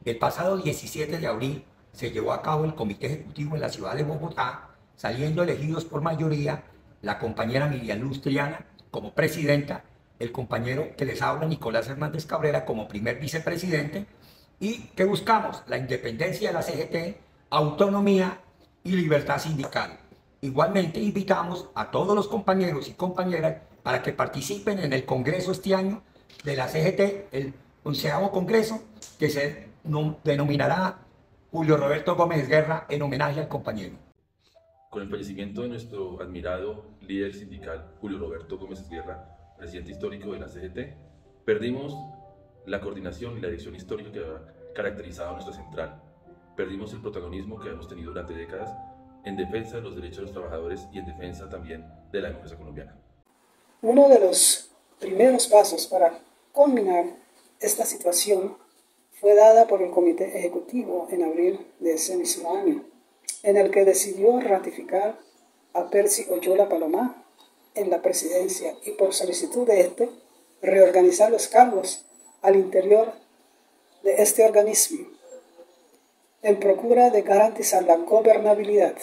El pasado 17 de abril se llevó a cabo el comité ejecutivo en la ciudad de Bogotá, saliendo elegidos por mayoría la compañera Miriam Luz Triana como presidenta, el compañero que les habla Nicolás Hernández Cabrera como primer vicepresidente, y que buscamos la independencia de la CGT, autonomía y libertad sindical. Igualmente invitamos a todos los compañeros y compañeras para que participen en el congreso este año de la CGT, el 11º congreso, que se denominará Julio Roberto Gómez Guerra en homenaje al compañero. Con el fallecimiento de nuestro admirado líder sindical Julio Roberto Gómez Guerra, presidente histórico de la CGT, perdimos la coordinación y la dirección histórica que había caracterizado a nuestra central. Perdimos el protagonismo que hemos tenido durante décadas en defensa de los derechos de los trabajadores y en defensa también de la democracia colombiana. Uno de los primeros pasos para culminar esta situación fue dada por el Comité Ejecutivo en abril de ese mismo año, en el que decidió ratificar a Percy Oyola Palomá en la presidencia y, por solicitud de este, reorganizar los cargos al interior de este organismo en procura de garantizar la gobernabilidad,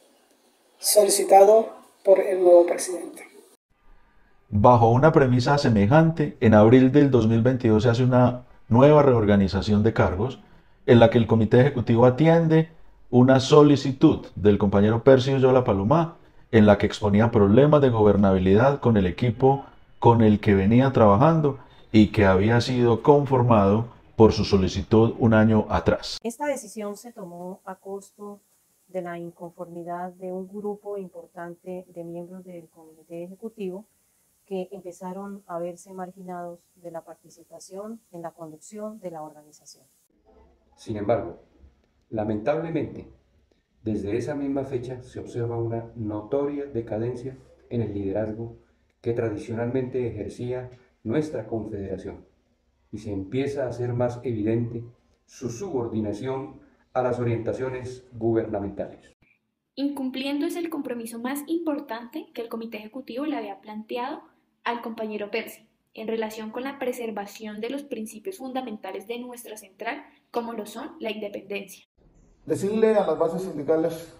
solicitado por el nuevo presidente. Bajo una premisa semejante, en abril del 2022 se hace una nueva reorganización de cargos en la que el Comité Ejecutivo atiende una solicitud del compañero Percy Oyola Palomá en la que exponía problemas de gobernabilidad con el equipo con el que venía trabajando y que había sido conformado por su solicitud un año atrás. Esta decisión se tomó a costo de la inconformidad de un grupo importante de miembros del Comité Ejecutivo que empezaron a verse marginados de la participación en la conducción de la organización. Sin embargo, lamentablemente, desde esa misma fecha se observa una notoria decadencia en el liderazgo que tradicionalmente ejercía nuestra confederación y se empieza a hacer más evidente su subordinación a las orientaciones gubernamentales. Incumpliéndose el compromiso más importante que el Comité Ejecutivo le había planteado al compañero Percy en relación con la preservación de los principios fundamentales de nuestra central, como lo son la independencia. Decirle a las bases sindicales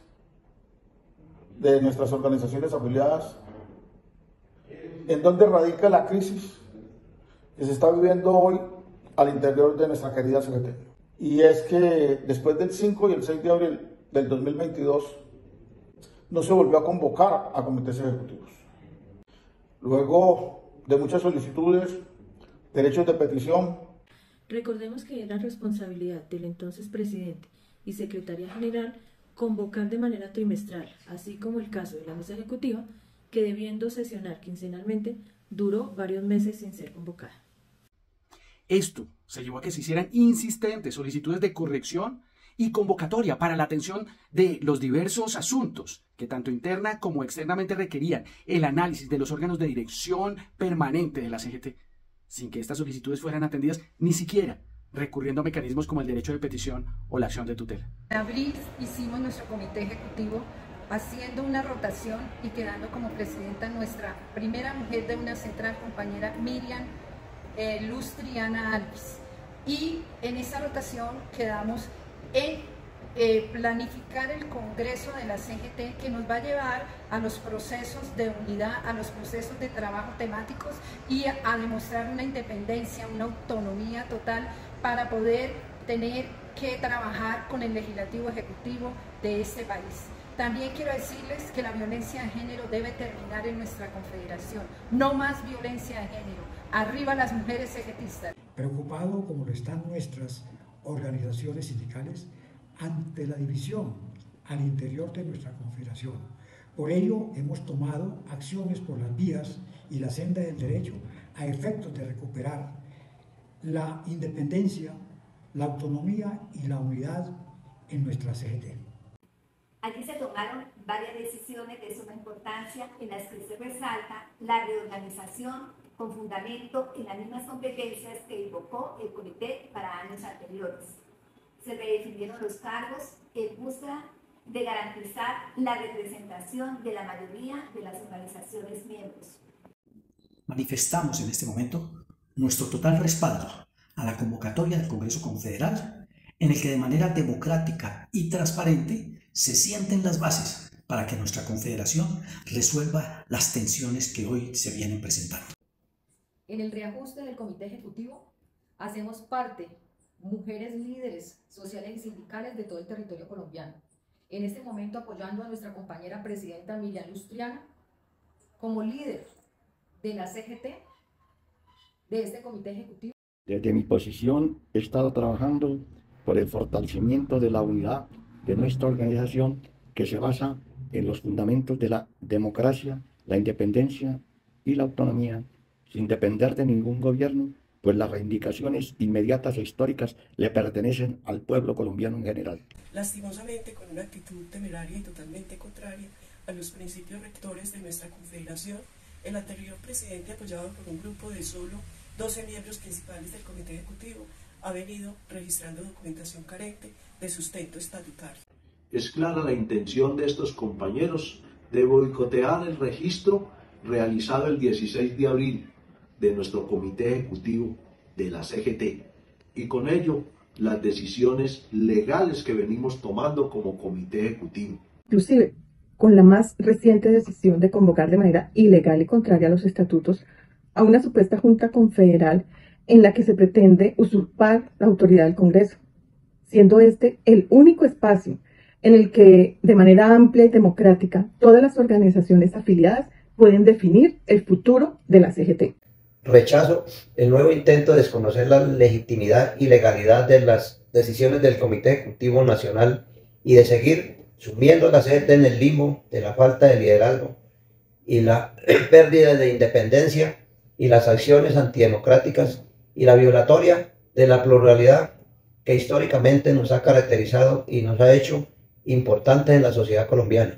de nuestras organizaciones afiliadas en dónde radica la crisis que se está viviendo hoy al interior de nuestra querida CGT. Y es que después del 5 y el 6 de abril del 2022 no se volvió a convocar a comités ejecutivos. Luego de muchas solicitudes, derechos de petición. Recordemos que era responsabilidad del entonces presidente y secretaria general convocar de manera trimestral, así como el caso de la mesa ejecutiva, que debiendo sesionar quincenalmente, duró varios meses sin ser convocada. Esto se llevó a que se hicieran insistentes solicitudes de corrección y convocatoria para la atención de los diversos asuntos que tanto interna como externamente requerían el análisis de los órganos de dirección permanente de la CGT, sin que estas solicitudes fueran atendidas ni siquiera recurriendo a mecanismos como el derecho de petición o la acción de tutela. En abril hicimos nuestro comité ejecutivo haciendo una rotación y quedando como presidenta nuestra primera mujer de una central, compañera Miriam Luz Triana Alves. Y en esa rotación quedamos en planificar el congreso de la CGT que nos va a llevar a los procesos de unidad, a los procesos de trabajo temáticos y a demostrar una independencia, una autonomía total para poder tener que trabajar con el legislativo ejecutivo de este país. También quiero decirles que la violencia de género debe terminar en nuestra confederación. No más violencia de género. Arriba las mujeres cegetistas. Preocupado como lo están nuestras organizaciones sindicales ante la división al interior de nuestra confederación. Por ello hemos tomado acciones por las vías y la senda del derecho a efectos de recuperar la independencia, la autonomía y la unidad en nuestra CGT. Allí se tomaron varias decisiones de suma importancia en las que se resalta la reorganización con fundamento en las mismas competencias que invocó el comité para años anteriores. Se redefinieron los cargos en busca de garantizar la representación de la mayoría de las organizaciones miembros. Manifestamos en este momento nuestro total respaldo a la convocatoria del Congreso Confederal en el que de manera democrática y transparente se sienten las bases para que nuestra confederación resuelva las tensiones que hoy se vienen presentando. En el reajuste del Comité Ejecutivo hacemos parte mujeres líderes sociales y sindicales de todo el territorio colombiano. En este momento apoyando a nuestra compañera presidenta Miriam Luz Triana como líder de la CGT, de este Comité Ejecutivo. Desde mi posición he estado trabajando por el fortalecimiento de la unidad de nuestra organización, que se basa en los fundamentos de la democracia, la independencia y la autonomía, sin depender de ningún gobierno, pues las reivindicaciones inmediatas e históricas le pertenecen al pueblo colombiano en general. Lastimosamente, con una actitud temeraria y totalmente contraria a los principios rectores de nuestra confederación, el anterior presidente, apoyado por un grupo de solo 12 miembros principales del Comité Ejecutivo, ha venido registrando documentación carente de sustento estatutario. Es clara la intención de estos compañeros de boicotear el registro realizado el 16 de abril de nuestro Comité Ejecutivo de la CGT y con ello las decisiones legales que venimos tomando como Comité Ejecutivo. Inclusive, con la más reciente decisión de convocar de manera ilegal y contraria a los estatutos a una supuesta Junta Confederal en la que se pretende usurpar la autoridad del Congreso, siendo este el único espacio en el que de manera amplia y democrática todas las organizaciones afiliadas pueden definir el futuro de la CGT. Rechazo el nuevo intento de desconocer la legitimidad y legalidad de las decisiones del Comité Ejecutivo Nacional y de seguir sumiendo a la CGT en el limbo de la falta de liderazgo y la pérdida de independencia y las acciones antidemocráticas y la violatoria de la pluralidad que históricamente nos ha caracterizado y nos ha hecho importantes en la sociedad colombiana.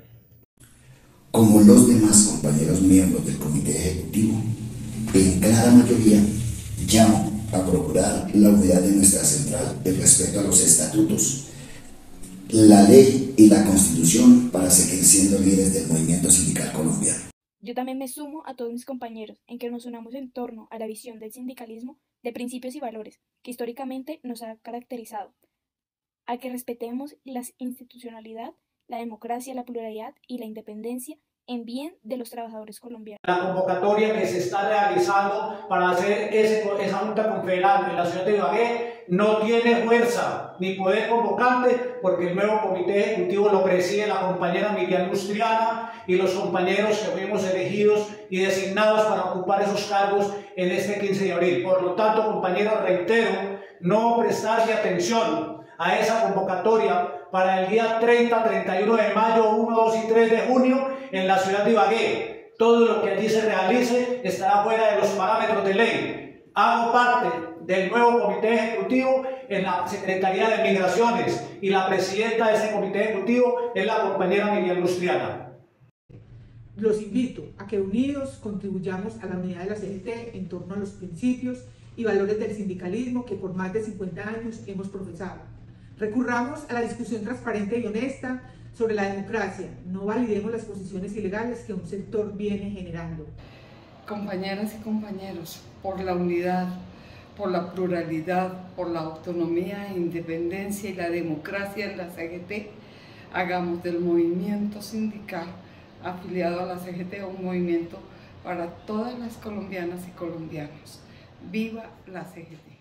Como los demás compañeros miembros del Comité Ejecutivo, en clara mayoría llamo a procurar la unidad de nuestra central, el respeto a los estatutos, la ley y la Constitución para seguir siendo líderes del movimiento sindical colombiano. Yo también me sumo a todos mis compañeros en que nos unamos en torno a la visión del sindicalismo de principios y valores que históricamente nos ha caracterizado, a que respetemos la institucionalidad, la democracia, la pluralidad y la independencia en bien de los trabajadores colombianos. La convocatoria que se está realizando para hacer esa Junta Confederal en la ciudad de Ibagué no tiene fuerza ni poder convocante porque el nuevo Comité Ejecutivo lo preside la compañera Miriam Luz Triana y los compañeros que fuimos elegidos y designados para ocupar esos cargos en este 15 de abril. Por lo tanto, compañeros, reitero, no prestarle atención a esa convocatoria para el día 30, 31 de mayo, 1, 2 y 3 de junio en la ciudad de Ibagué. Todo lo que allí se realice estará fuera de los parámetros de ley. Hago parte del nuevo Comité Ejecutivo en la Secretaría de Migraciones y la presidenta de ese Comité Ejecutivo es la compañera Miriam Luz Triana. Los invito a que unidos contribuyamos a la unidad de la CGT en torno a los principios y valores del sindicalismo que por más de 50 años hemos profesado. Recurramos a la discusión transparente y honesta sobre la democracia. No validemos las posiciones ilegales que un sector viene generando. Compañeras y compañeros, por la unidad, por la pluralidad, por la autonomía, independencia y la democracia en la CGT, hagamos del movimiento sindical afiliado a la CGT un movimiento para todas las colombianas y colombianos. ¡Viva la CGT!